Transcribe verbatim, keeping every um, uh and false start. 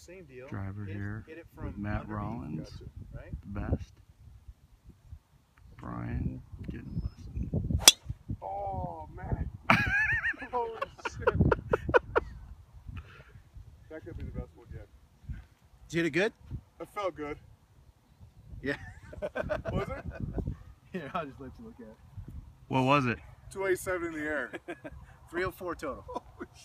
same deal. Driver hit, here hit it with from Matt underneath, Rollins, gotcha. Right? the best. Brian getting busted. Oh, man. Holy shit. That could be the best one yet. Did you hit it good? It felt good. Yeah. Was it? Here, I'll just let you look at it. What was it? two eighty-seven in the air. three oh four total.